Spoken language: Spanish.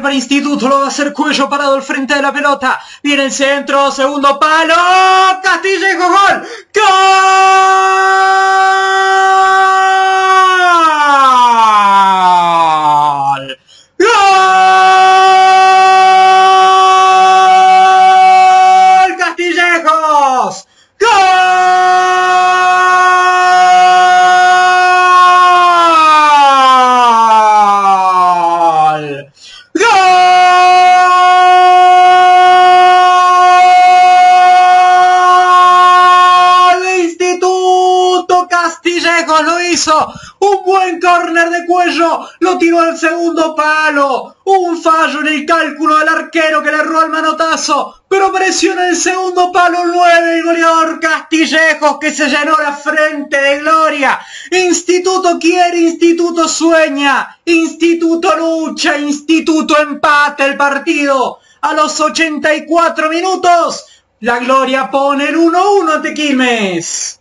para Instituto, lo va a hacer Cuello parado al frente de la pelota. Viene el centro, segundo palo. Castillejo, gol. ¡Gol! ¡Gol! ¡Castillejos! ¡Gol! ¡Gol! Instituto Castillejos lo hizo. Un buen córner de Cuello, lo tiró al segundo palo. Un fallo en el cálculo del arquero que le erró el manotazo, pero presiona el segundo palo 9, el goleador Castillejos, que se llenó la frente de gloria. Instituto quiere, Instituto sueña, Instituto lucha, Instituto empata el partido. A los 84 minutos, la Gloria pone el 1-1 ante Quilmes.